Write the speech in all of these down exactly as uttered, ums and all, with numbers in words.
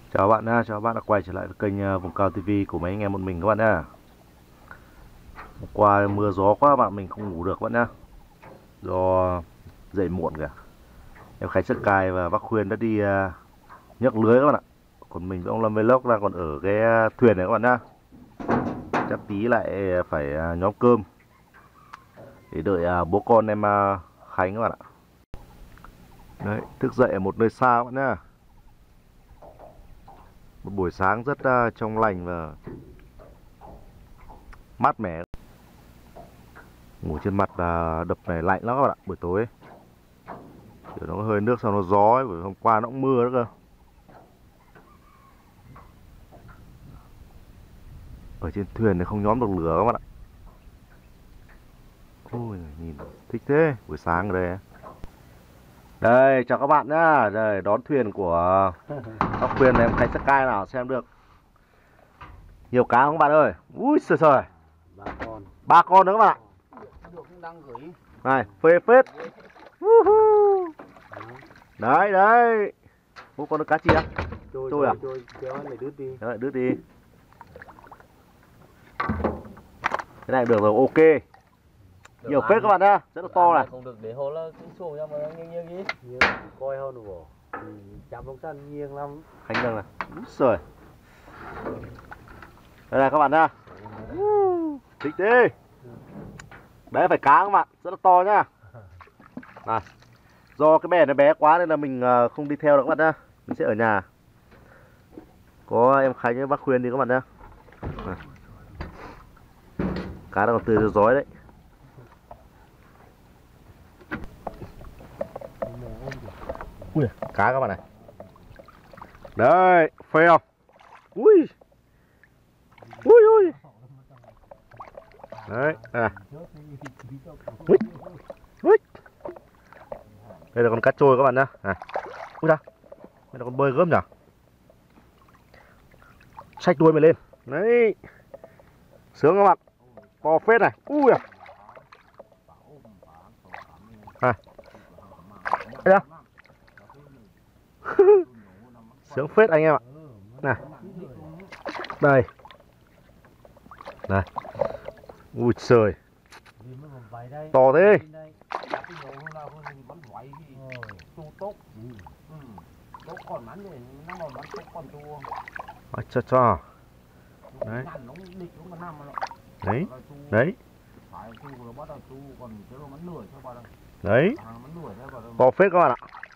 Chào bạn nha, chào bạn đã quay trở lại với kênh uh, Vùng Cao ti vi của mấy anh em một mình các bạn nha. Hôm qua mưa gió quá bạn mình không ngủ được các bạn nhá. Do dậy muộn kìa. Em Khánh Sất Cài và bác Khuyên đã đi uh, nhấc lưới các bạn ạ. Còn mình với ông Lâm Vlog đang còn ở cái uh, thuyền này các bạn nhá. Chắc tí lại phải uh, nhóm cơm để đợi uh, bố con em uh, Khánh các bạn ạ. Đấy, thức dậy ở một nơi xa các bạn nhá. Một buổi sáng rất uh, trong lành và mát mẻ. Ngủ trên mặt là đập này lạnh lắm các bạn ạ. Buổi tối ấy. Kiểu nó hơi nước sau nó gió ấy. Bởi hôm qua nó cũng mưa nữa cơ. Ở trên thuyền này không nhóm được lửa các bạn ạ. Ôi nhìn thích thế. Buổi sáng ở đây. Đây chào các bạn nhá. Đây đón thuyền của các Khuyên này em Khánh Sất Cài nào xem được. Nhiều cá không bạn ơi. Ui trời trời. Ba con. Ba con nữa các bạn ạ. Đang gửi. Này phê phết. Đấy đấy. Ô con được cá chi á? Trôi Trôi à? Trôi kéo này đứt đi. Đấy đứt đi. Cái này được rồi, ok. Được nhiều phết các bạn nhá, rất là to này. Không được để hồ là cái xuồng ra mà nghiêng nghiêng gì. Nghiêng coi hơn được bộ. Chạm bóng sân nghiêng lắm. Khánh Đăng này. Úi giời. Đây này các bạn nhá. Thích đi. Đấy phải cá các bạn, rất là to nhá. Này. Do cái bè nó bé quá nên là mình không đi theo được các bạn nhá. Mình sẽ ở nhà. Có em Khánh với bác Khuyên đi các bạn nhá. Này. Cá nó còn tươi rói đấy. Ui, cá các bạn này. Đấy, phê không? Ui. Ui ui. Đấy, đây này. Ui. Ui. Đây là con cá trôi các bạn nhá. Này. Ui da. Đây là con bơi gớm nhỉ? Xách đuôi mày lên. Đấy. Sướng các bạn. To phết này. Ui à. Này. Đây đó. Sướng phết anh em ạ. Này. Đây. Này. Ui trời. To thế. À, cho cho. Đấy. Đấy. Đấy. Đấy. To phết các bạn ạ.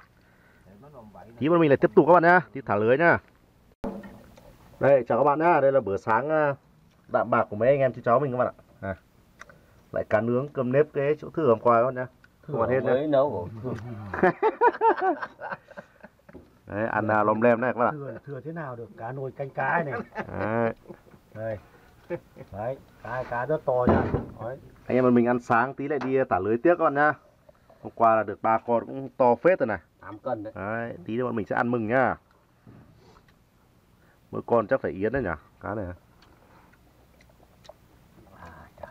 Tí bọn mình lại tiếp tục các bạn nhá, đi thả lưới nhá. Đây chào các bạn nhá, đây là bữa sáng đạm bạc của mấy anh em chị cháu mình các bạn ạ. À. Lại cá nướng cơm nếp cái chỗ thừa hôm qua các bạn nhá. Không ăn hết mới nấu. Đấy ăn à, lom lem này các bạn ạ. Thừa, thừa thế nào được, cá nồi canh cá này. Đấy. Đây. Đấy, cá cá rất to nha. Đấy. Anh em mình ăn sáng tí lại đi thả lưới tiếp các bạn nhá. Hôm qua là được ba con cũng to phết rồi này. tám cân đấy. Đấy, tí nữa bọn mình sẽ ăn mừng nhá. Mỗi con chắc phải yến đấy nhỉ, cá này. À chà.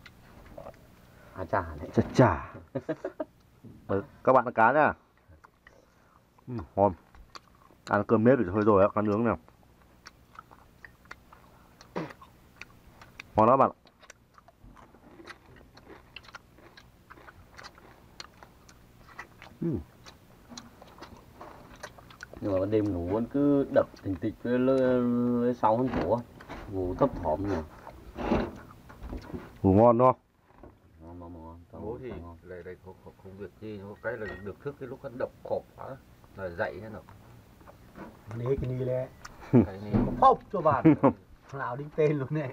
À chà đấy. Chà chà. Đấy, các bạn ăn cá nhá. Ừ, ngon. Ăn cơm nếp thì thôi rồi á, cá nướng nào. Ngon lắm bạn. Ừ. Nhưng mà ban đêm ngủ vẫn cứ đập thình thịch với lấy sáu hơn cổ, ngủ thấp thỏm nhỉ. Ngủ ngon đúng không? Ngon ngon ngon. Bố thì lại lại không, không, không việc gì, có cái là được thức cái lúc hắn đập khộp quá là dậy thế nào. Nế cái ni lẽ. Cái này Phốc cho bạn. Nào đinh tên luôn này.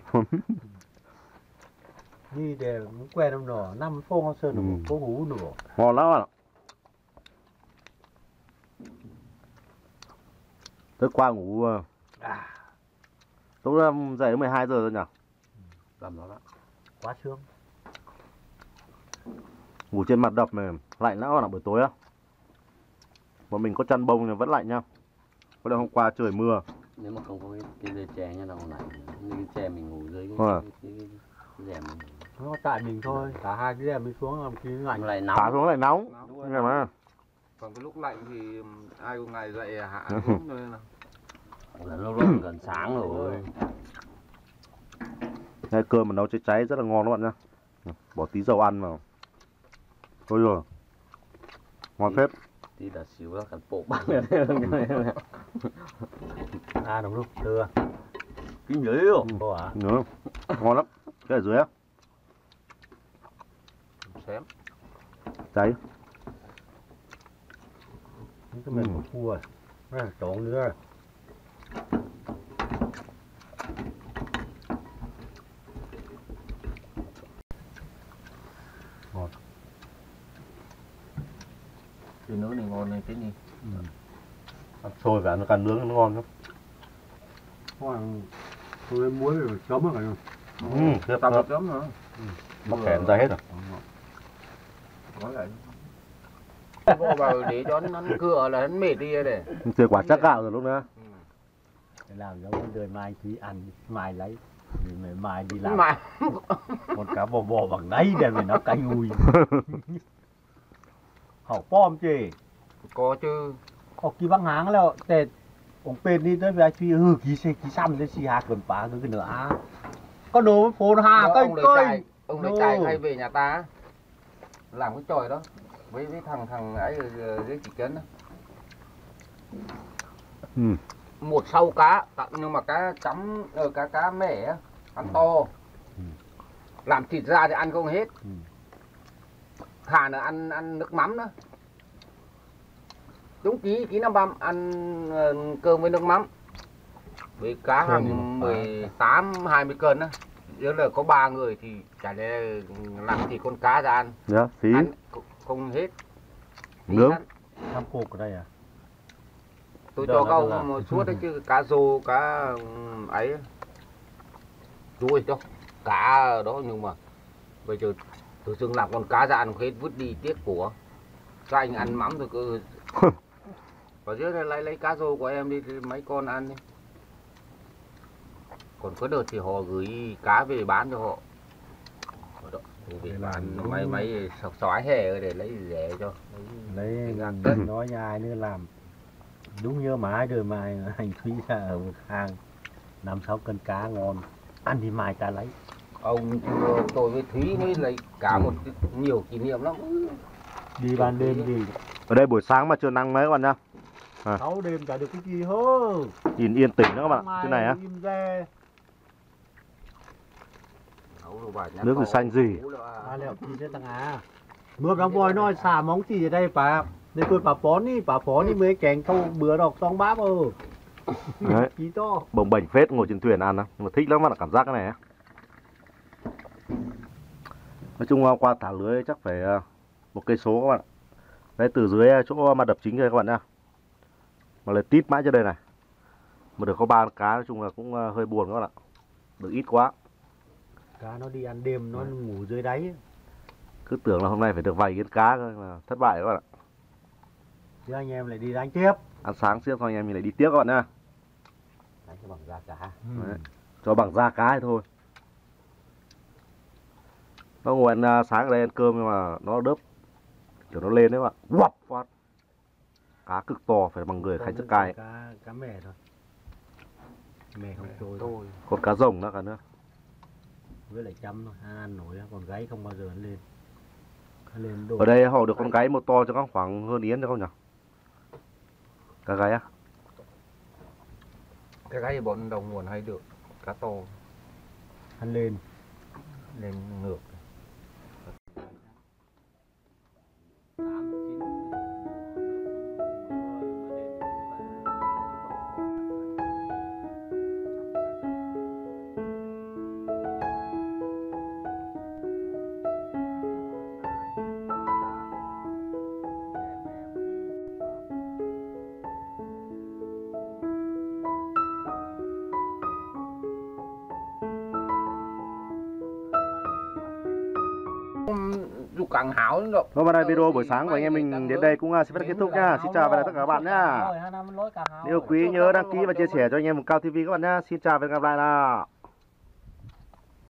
Đi để quen ông nọ, năm phong hoa sơn Ừ. có hú nữa. Ngon lắm bạn ạ. Tối qua ngủ À. tối dậy đến mười hai giờ rồi nhỉ? Cầm nó đó. Quá sướng. Ngủ trên mặt đập này lạnh lắm bạn ạ, buổi tối á. Bọn mình có chăn bông nhưng vẫn lạnh nhá. Có lẽ hôm qua trời mưa. Nếu mà không có cái, cái dây chè như nào này, cái chè mình ngủ dưới cái, à. cái, cái, cái rèm mình. Nó tại mình thôi, cả hai cái rèm mình xuống làm khí lạnh lại nóng. Thả xuống lại nóng. nóng Nghe mà. còn cái lúc lạnh thì ai cũng ngày dậy hạ xuống rồi là Gần lúc đó gần sáng rồi. Đây, cơm mà nấu cháy cháy rất là ngon các bạn nhá. Bỏ tí dầu ăn vào. Thôi rồi. Ngon phết. Tí đã xíu ra cắn bộ băng rồi. À đúng lúc đưa. Kinh nhớ không? Cô à? Nhớ. Ngon lắm. Cái ở dưới á. Xém. Cháy. Cái mình có cua. À, trộn nữa. Ngon. Cái nướng này ngon này cái gì? Ừ. Ăn sôi cả nó càng nướng nó ngon lắm. Hoàng tôi muối rồi chấm rồi. Ừ, tiếp Tao đó. một chấm nữa. Mắc kẹn ra hết rồi. Nói lại. Vô vào để cho nó cửa là nó mệt đi rồi để. Chơi quả chắc gạo rồi lúc nữa. Để làm giống đời mai chỉ ăn mai lấy thì mày mai đi làm Mà một cá bò bò bằng đấy để mày nó cay ui. Học bom chứ. có chứ. ออกกี่บางหางแล้วแต่ผมเป็นนี่ด้วยเวลาชีฮือกี่เซกี่ซ้ำเลยชีหาเกินป่าคือเหนืออาก็โดนโผล่หา Đó, ก็ ông lấy ก็ chài, ông lấy Nô. chài hay về nhà ta làm cái chòi đó với với thằng thằng ấy ở dưới thị trấn đó. Ừ. Một sau cá tặng nhưng mà cá chấm ờ, cá cá mẻ á, ăn to Ừ. làm thịt ra thì ăn không hết. Ừ. Thà là ăn ăn nước mắm đó. Đúng ký ký năm băm ăn ờ, cơm với nước mắm với cá Thêm hàng một mười tám hai mươi cân á. Nếu là có ba người thì chả lẽ làm thịt con cá ra ăn. Dạ, xí. Ăn cũng không hết. Tí Nướng. ăn. ทำโคกก็ได้อ่ะ Tôi Đó cho là câu là- một suốt đấy chứ cá rô cá ừm, ấy ruồi cho cá đó nhưng mà bây giờ tự dưng làm con cá ra ăn hết vứt đi tiếc của các anh ăn mắm rồi cứ và dưới đây lấy lấy cá rô của em đi thì mấy con ăn đi. Còn có đợt thì họ gửi cá về bán cho họ. Đó, thì về Để bán làm mấy đúng. mấy sọc xoái hè để lấy rẻ cho. เลย Lấy gạt น้อยยายนี่làm đúng như mãi đời mai hành thúy ra ở một hàng nằm sáu cân cá ngon ăn thì mai ta lấy Ông ờ, tôi với Thúy mới lấy cả một cái- nhiều kỷ niệm lắm. đi ban đêm thì Ở đây buổi sáng mà chưa nắng mấy các bạn nhá. sáu đêm chả được cái gì hết Nhìn yên tĩnh nữa các bạn ạ. Trên này á. im re Nấu đồ bà nhá, Nước thì to, xanh gì? nấu là- มาแล้วกินได้ตั้งอาเมื่อน้ำบอยน้อยสามมองจีจะได้ปลาในตัวปลาป้อนนี่ปลาป้อนนี่เมื่อแกงเข้าเบื่อดอกสองบ้าเออ Đấy, กี่โต้ bồng bềnh phết ngồi trên thuyền ăn á. Nhưng mà thích lắm bạn ạ, cảm giác cái này á. Nói chung là qua thả lưới chắc phải ờ, một cây số các bạn ạ. Đấy, từ dưới chỗ mặt đập chính đây các bạn nhá. Mà lấy tít mãi cho đây này. Mà được có ba con cá nói chung là cũng ờ, hơi buồn các bạn ạ. Được ít quá. cá nó đi ăn đêm nó ngủ dưới đáy Cứ tưởng là hôm nay phải được vài kiến cá cơ là thất bại các bạn ạ. chứ anh em lại đi đánh tiếp Ăn sáng xếp xong anh em mình lại đi tiếp các bạn nhá. đánh cho bằng da cá Đấy. Cho bằng da cá thì thôi. Nó ngồi ăn à, sáng ở đây ăn cơm nhưng mà nó đớp kiểu nó lên đấy bạn. Quặp phát. Cá cực to phải bằng người Khánh Chất Cai. cá cá mè thôi mè không trôi Tôi Còn cá rồng nữa cả nữa. với lại chấm thôi ăn, ăn nổi còn gáy không bao giờ nó lên nó lên đổ Ở đây họ được con gáy một to cho các khoảng hơn yến được không nhỉ? Cá gáy á? cái cái gì bọn đồng nguồn hay được cá to ăn lên lên ngược. Dù càng hảo rồi. Vâng, và đây video buổi sáng của anh em mình đến đây cũng à, xin phép kết thúc nhá. Xin chào và tất cả các bạn nhá. Nếu quý nhớ đăng ký và chia sẻ cho anh em một Cao ti vi các bạn nhá. Xin chào và hẹn gặp lại nào.